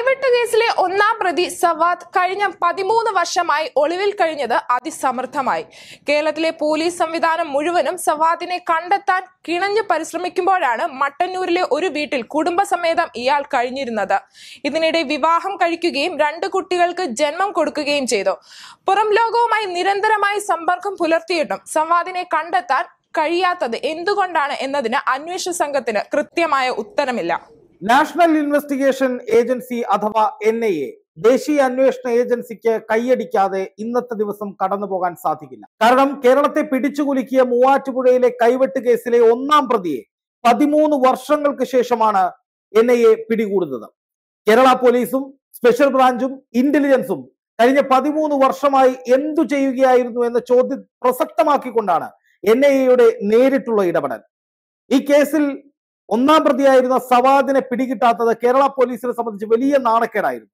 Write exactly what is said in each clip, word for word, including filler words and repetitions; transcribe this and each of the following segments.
കൈവെട്ട് കേസിലെ ഒന്നാം പ്രതി സവാദ് കഴിഞ്ഞ പതിമൂന്ന് വർഷമായി ഒളിവിൽ കഴിഞ്ഞത് അതിസമർത്ഥമായി. കേരളത്തിലെ പോലീസ് സംവിധാനം മുഴുവനും സവാദിനെ കണ്ടെത്താൻ കിണഞ്ഞു പരിശ്രമിക്കുമ്പോഴാണ് മട്ടന്നൂരിലെ ഒരു വീട്ടിൽ കുടുംബസമേതം ഇയാൾ കഴിഞ്ഞിരുന്നത്. ഇതിനിടെ വിവാഹം കഴിക്കുകയും രണ്ട് കുട്ടികൾക്ക് ജന്മം കൊടുക്കുകയും ചെയ്തു. പുറം ലോകവുമായി നിരന്തരമായി സമ്പർക്കം പുലർത്തിയിട്ടും സവാദിനെ കണ്ടെത്താൻ കഴിയാത്തത് എന്തുകൊണ്ടാണ് എന്നതിന് അന്വേഷണ സംഘത്തിന് കൃത്യമായ ഉത്തരമില്ല. നാഷണൽ ഇൻവെസ്റ്റിഗേഷൻ ഏജൻസി അഥവാ എൻ ഐ എ ദേശീയ അന്വേഷണ ഏജൻസിക്ക് കൈയടിക്കാതെ ഇന്നത്തെ ദിവസം കടന്നു പോകാൻ സാധിക്കില്ല. കാരണം കേരളത്തെ പിടിച്ചുകുലുക്കിയ മൂവാറ്റുപുഴയിലെ കൈവെട്ട് കേസിലെ ഒന്നാം പ്രതിയെ പതിമൂന്ന് വർഷങ്ങൾക്ക് ശേഷമാണ് എൻ ഐ എ പിടികൂടുന്നത്. കേരള പോലീസും സ്പെഷ്യൽ ബ്രാഞ്ചും ഇന്റലിജൻസും കഴിഞ്ഞ പതിമൂന്ന് വർഷമായി എന്തു ചെയ്യുകയായിരുന്നു എന്ന ചോദ്യം പ്രസക്തമാക്കിക്കൊണ്ടാണ് എൻ ഐ എയുടെ നേരിട്ടുള്ള ഇടപെടൽ. ഈ കേസിൽ ഒന്നാം പ്രതിയായിരുന്ന സവാദിനെ പിടികിട്ടാത്തത് കേരള പോലീസിനെ സംബന്ധിച്ച് വലിയ നാണക്കേടായിരുന്നു.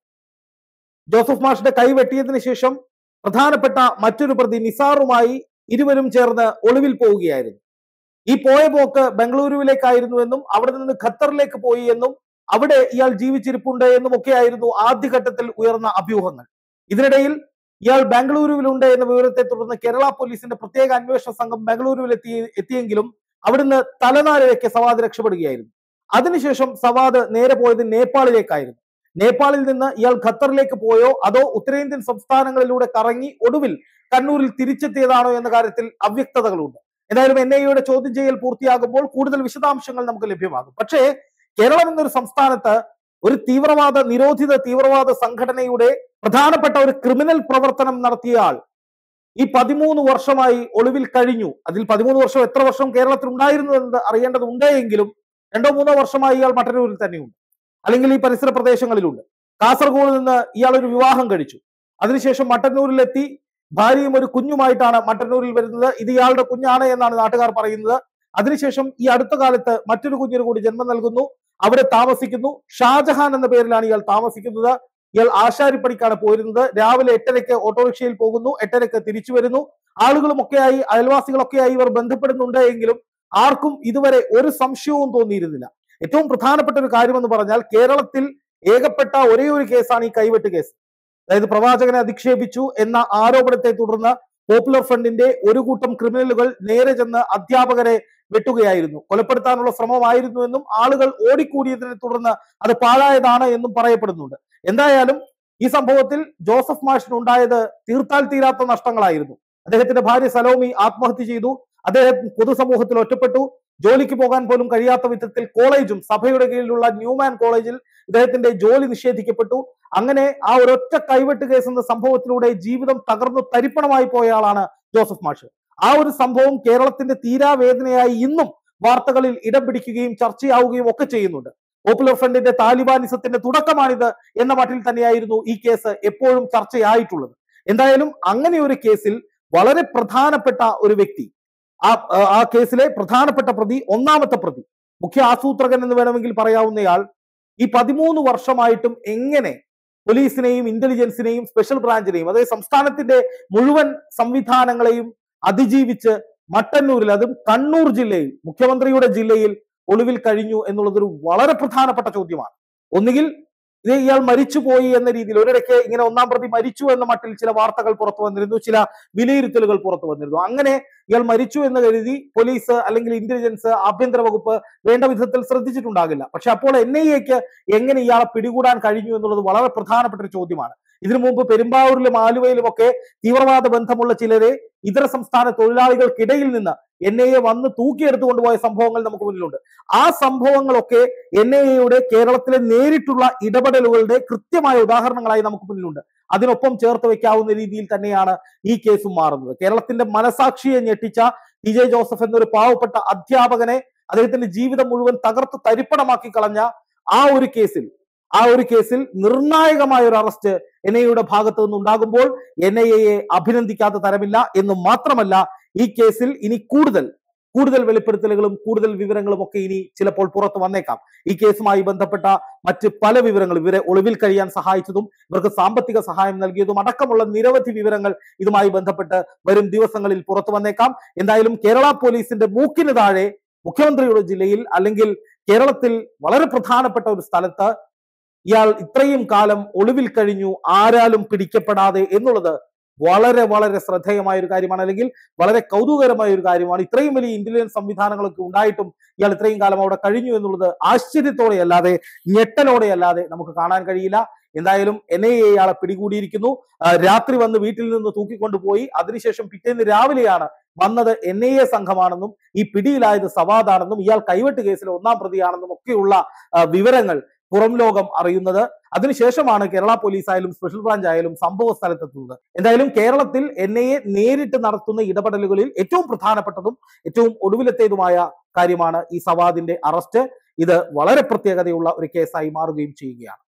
ജോസഫ് മാഷിന്റെ കൈവെട്ടിയതിനു ശേഷം പ്രധാനപ്പെട്ട മറ്റൊരു പ്രതി നിസാറുമായി ഇരുവരും ചേർന്ന് ഒളിവിൽ പോവുകയായിരുന്നു. ഈ പോയ പോക്ക് ബംഗളൂരുവിലേക്കായിരുന്നു എന്നും അവിടെ നിന്ന് ഖത്തറിലേക്ക് പോയി എന്നും അവിടെ ഇയാൾ ജീവിച്ചിരിപ്പുണ്ട് എന്നും ഒക്കെയായിരുന്നു ആദ്യഘട്ടത്തിൽ ഉയർന്ന അഭ്യൂഹങ്ങൾ. ഇതിനിടയിൽ ഇയാൾ ബാംഗ്ലൂരുവിലുണ്ട് എന്ന വിവരത്തെ തുടർന്ന് കേരള പോലീസിന്റെ പ്രത്യേക അന്വേഷണ സംഘം ബാംഗ്ലൂരുവിൽ എത്തി എത്തിയെങ്കിലും അവിടുന്ന് തലനാരിഴയ്ക്ക് സവാദ് രക്ഷപ്പെടുകയായിരുന്നു. അതിനുശേഷം സവാദ് നേരെ പോയത് നേപ്പാളിലേക്കായിരുന്നു. നേപ്പാളിൽ നിന്ന് ഇയാൾ ഖത്തറിലേക്ക് പോയോ അതോ ഉത്തരേന്ത്യൻ സംസ്ഥാനങ്ങളിലൂടെ കറങ്ങി ഒടുവിൽ കണ്ണൂരിൽ തിരിച്ചെത്തിയതാണോ എന്ന കാര്യത്തിൽ അവ്യക്തതകളുണ്ട്. എന്തായാലും എൻ ഐ എയുടെ ചോദ്യം ചെയ്യൽ പൂർത്തിയാകുമ്പോൾ കൂടുതൽ വിശദാംശങ്ങൾ നമുക്ക് ലഭ്യമാകും. പക്ഷേ കേരളം എന്നൊരു സംസ്ഥാനത്ത് ഒരു തീവ്രവാദ നിരോധിത തീവ്രവാദ സംഘടനയുടെ പ്രധാനപ്പെട്ട ഒരു ക്രിമിനൽ പ്രവർത്തനം നടത്തിയ ആൾ ഈ പതിമൂന്ന് വർഷമായി ഒളിവിൽ കഴിഞ്ഞു. അതിൽ പതിമൂന്ന് വർഷം എത്ര വർഷം കേരളത്തിൽ ഉണ്ടായിരുന്നു എന്ന് അറിയേണ്ടതുണ്ട്. എങ്കിലും രണ്ടോ മൂന്നോ വർഷമായി ഇയാൾ മട്ടന്നൂരിൽ തന്നെയുണ്ട്, അല്ലെങ്കിൽ ഈ പരിസര പ്രദേശങ്ങളിലുണ്ട്. കാസർഗോഡ് നിന്ന് ഇയാൾ ഒരു വിവാഹം കഴിച്ചു. അതിനുശേഷം മട്ടന്നൂരിലെത്തി ഭാര്യയും ഒരു കുഞ്ഞുമായിട്ടാണ് മട്ടന്നൂരിൽ വരുന്നത്. ഇത് ഇയാളുടെ കുഞ്ഞാണ് എന്നാണ് നാട്ടുകാർ പറയുന്നത്. അതിനുശേഷം ഈ അടുത്ത കാലത്ത് മറ്റൊരു കുഞ്ഞിന് കൂടി ജന്മം നൽകുന്നു, അവിടെ താമസിക്കുന്നു. ഷാജഹാൻ എന്ന പേരിലാണ് ഇയാൾ താമസിക്കുന്നത്. ഇയാൾ ആശാരിപ്പണിക്കാണ് പോരുന്നത്. രാവിലെ എട്ടരയ്ക്ക് ഓട്ടോറിക്ഷയിൽ പോകുന്നു, എട്ടരയ്ക്ക് തിരിച്ചു വരുന്നു. ആളുകളുമൊക്കെയായി അയൽവാസികളൊക്കെയായി ഇവർ ബന്ധപ്പെടുന്നുണ്ട്. എങ്കിലും ആർക്കും ഇതുവരെ ഒരു സംശയവും തോന്നിയിരുന്നില്ല. ഏറ്റവും പ്രധാനപ്പെട്ട ഒരു കാര്യമെന്ന് പറഞ്ഞാൽ കേരളത്തിൽ ഏകപ്പെട്ട ഒരേ ഒരു കേസാണ് ഈ കൈവെട്ട് കേസ്. അതായത് പ്രവാചകനെ അധിക്ഷേപിച്ചു എന്ന ആരോപണത്തെ തുടർന്ന് പോപ്പുലർ ഫ്രണ്ടിന്റെ ഒരു കൂട്ടം ക്രിമിനലുകൾ നേരെ ചെന്ന് അധ്യാപകരെ വെട്ടുകയായിരുന്നു. കൊലപ്പെടുത്താനുള്ള ശ്രമമായിരുന്നു എന്നും ആളുകൾ ഓടിക്കൂടിയതിനെ തുടർന്ന് അത് പാഴായതാണ് എന്നും പറയപ്പെടുന്നുണ്ട്. എന്തായാലും ഈ സംഭവത്തിൽ ജോസഫ് മാഷിനുണ്ടായത് തീർത്താൽ തീരാത്ത നഷ്ടങ്ങളായിരുന്നു. അദ്ദേഹത്തിന്റെ ഭാര്യ സലോമി ആത്മഹത്യ ചെയ്തു. അദ്ദേഹം പൊതുസമൂഹത്തിൽ ഒറ്റപ്പെട്ടു. ജോലിക്ക് പോകാൻ പോലും കഴിയാത്ത വിധത്തിൽ കോളേജും സഭയുടെ കീഴിലുള്ള ന്യൂമാൻ കോളേജിൽ ഇദ്ദേഹത്തിന്റെ ജോലി നിഷേധിക്കപ്പെട്ടു. അങ്ങനെ ആ ഒരൊറ്റ കൈവെട്ട് കേസ് എന്ന സംഭവത്തിലൂടെ ജീവിതം തകർന്നു തരിപ്പണമായി പോയ ആളാണ് ജോസഫ് മാഷ്. ആ ഒരു സംഭവം കേരളത്തിന്റെ തീരാവേദനയായി ഇന്നും വാർത്തകളിൽ ഇടം പിടിക്കുകയും ചർച്ചയാവുകയും ഒക്കെ ചെയ്യുന്നുണ്ട്. പോപ്പുലർ ഫ്രണ്ടിന്റെ താലിബാനിസത്തിന്റെ തുടക്കമാണിത് എന്ന മട്ടിൽ തന്നെയായിരുന്നു ഈ കേസ് എപ്പോഴും ചർച്ചയായിട്ടുള്ളത്. എന്തായാലും അങ്ങനെ ഒരു കേസിൽ വളരെ പ്രധാനപ്പെട്ട ഒരു വ്യക്തി, ആ ആ കേസിലെ പ്രധാനപ്പെട്ട പ്രതി, ഒന്നാമത്തെ പ്രതി, മുഖ്യ ആസൂത്രകൻ എന്ന് വേണമെങ്കിൽ പറയാവുന്നയാൾ ഈ പതിമൂന്ന് വർഷമായിട്ടും എങ്ങനെ പോലീസിനെയും ഇന്റലിജൻസിനെയും സ്പെഷ്യൽ ബ്രാഞ്ചിനെയും അതായത് സംസ്ഥാനത്തിന്റെ മുഴുവൻ സംവിധാനങ്ങളെയും അതിജീവിച്ച് മട്ടന്നൂരിൽ, അതും കണ്ണൂർ ജില്ലയിൽ, മുഖ്യമന്ത്രിയുടെ ജില്ലയിൽ ഒളിവിൽ കഴിഞ്ഞു എന്നുള്ളതൊരു വളരെ പ്രധാനപ്പെട്ട ചോദ്യമാണ്. ഒന്നുകിൽ ഇത് ഇയാൾ മരിച്ചുപോയി എന്ന രീതിയിൽ ഒരിടയ്ക്ക് ഇങ്ങനെ ഒന്നാം പ്രതി മരിച്ചു എന്ന മട്ടിൽ ചില വാർത്തകൾ പുറത്തു വന്നിരുന്നു, ചില വിലയിരുത്തലുകൾ പുറത്തു വന്നിരുന്നു. അങ്ങനെ ഇയാൾ മരിച്ചു എന്ന് കരുതി പോലീസ് അല്ലെങ്കിൽ ഇന്റലിജൻസ്, ആഭ്യന്തര വകുപ്പ് വേണ്ട വിധത്തിൽ ശ്രദ്ധിച്ചിട്ടുണ്ടാകില്ല. പക്ഷെ അപ്പോൾ എൻ ഐ എക്ക് എങ്ങനെ ഇയാളെ പിടികൂടാൻ കഴിഞ്ഞു എന്നുള്ളത് വളരെ പ്രധാനപ്പെട്ട ഒരു ചോദ്യമാണ്. ഇതിനു മുമ്പ് പെരുമ്പാവൂരിലും ആലുവയിലും ഒക്കെ തീവ്രവാദ ബന്ധമുള്ള ചിലരെ ഇതര സംസ്ഥാന തൊഴിലാളികൾക്കിടയിൽ നിന്ന് എൻ ഐ എ വന്ന് തൂക്കിയെടുത്തു കൊണ്ടുപോയ സംഭവങ്ങൾ നമുക്ക് മുന്നിലുണ്ട്. ആ സംഭവങ്ങളൊക്കെ എൻ ഐ എയുടെ കേരളത്തിലെ നേരിട്ടുള്ള ഇടപെടലുകളുടെ കൃത്യമായ ഉദാഹരണങ്ങളായി നമുക്ക് മുന്നിലുണ്ട്. അതിനൊപ്പം ചേർത്ത് വെക്കാവുന്ന രീതിയിൽ തന്നെയാണ് ഈ കേസും മാറുന്നത്. കേരളത്തിന്റെ മനസാക്ഷിയെ ഞെട്ടിച്ച ടി ജെ ജോസഫ് എന്നൊരു പാവപ്പെട്ട അധ്യാപകനെ അദ്ദേഹത്തിന്റെ ജീവിതം മുഴുവൻ തകർത്ത് തരിപ്പണമാക്കി കളഞ്ഞ ആ ഒരു കേസിൽ ആ ഒരു കേസിൽ നിർണായകമായ ഒരു അറസ്റ്റ് എൻ ഐ എയുടെ ഭാഗത്തു നിന്നുണ്ടാകുമ്പോൾ എൻ ഐ എയെ അഭിനന്ദിക്കാത്ത തരമില്ല. എന്ന് മാത്രമല്ല, ഈ കേസിൽ ഇനി കൂടുതൽ കൂടുതൽ വെളിപ്പെടുത്തലുകളും കൂടുതൽ വിവരങ്ങളും ഒക്കെ ഇനി ചിലപ്പോൾ പുറത്തു വന്നേക്കാം. ഈ കേസുമായി ബന്ധപ്പെട്ട മറ്റ് പല വിവരങ്ങളും, ഇവരെ ഒളിവിൽ കഴിയാൻ സഹായിച്ചതും ഇവർക്ക് സാമ്പത്തിക സഹായം നൽകിയതും അടക്കമുള്ള നിരവധി വിവരങ്ങൾ ഇതുമായി ബന്ധപ്പെട്ട് വരും ദിവസങ്ങളിൽ പുറത്തു വന്നേക്കാം. എന്തായാലും കേരള പോലീസിന്റെ മൂക്കിന് താഴെ മുഖ്യമന്ത്രിയുടെ ജില്ലയിൽ അല്ലെങ്കിൽ കേരളത്തിൽ വളരെ പ്രധാനപ്പെട്ട ഒരു സ്ഥലത്ത് ഇയാൾ ഇത്രയും കാലം ഒളിവിൽ കഴിഞ്ഞു, ആരാലും പിടിക്കപ്പെടാതെ എന്നുള്ളത് വളരെ വളരെ ശ്രദ്ധേയമായ ഒരു കാര്യമാണ്, അല്ലെങ്കിൽ വളരെ കൗതുകകരമായ ഒരു കാര്യമാണ്. ഇത്രയും വലിയ ഇന്റലിജൻസ് സംവിധാനങ്ങളൊക്കെ ഉണ്ടായിട്ടും ഇയാൾ ഇത്രയും കാലം അവിടെ കഴിഞ്ഞു എന്നുള്ളത് ആശ്ചര്യത്തോടെ അല്ലാതെ ഞെട്ടലോടെ അല്ലാതെ നമുക്ക് കാണാൻ കഴിയില്ല. എന്തായാലും എൻ ഐ എ ഇയാളെ പിടികൂടിയിരിക്കുന്നു. രാത്രി വന്ന് വീട്ടിൽ നിന്ന് തൂക്കിക്കൊണ്ടുപോയി. അതിനുശേഷം പിറ്റേന്ന് രാവിലെയാണ് വന്നത് എൻ ഐ എ സംഘമാണെന്നും ഈ പിടിയിലായത് സവാദാണെന്നും ഇയാൾ കൈവെട്ട് കേസിലെ ഒന്നാം പ്രതിയാണെന്നും ഒക്കെയുള്ള വിവരങ്ങൾ പുറം ലോകം അറിയുന്നത്. അതിനുശേഷമാണ് കേരള പോലീസ് ആയാലും സ്പെഷ്യൽ ബ്രാഞ്ച് ആയാലും സംഭവ സ്ഥലത്തെത്തുന്നത്. എന്തായാലും കേരളത്തിൽ എൻ ഐ എ നേരിട്ട് നടത്തുന്ന ഇടപെടലുകളിൽ ഏറ്റവും പ്രധാനപ്പെട്ടതും ഏറ്റവും ഒടുവിലത്തേതുമായ കാര്യമാണ് ഈ സവാദിന്റെ അറസ്റ്റ്. ഇത് വളരെ പ്രത്യേകതയുള്ള ഒരു കേസായി മാറുകയും ചെയ്യുകയാണ്.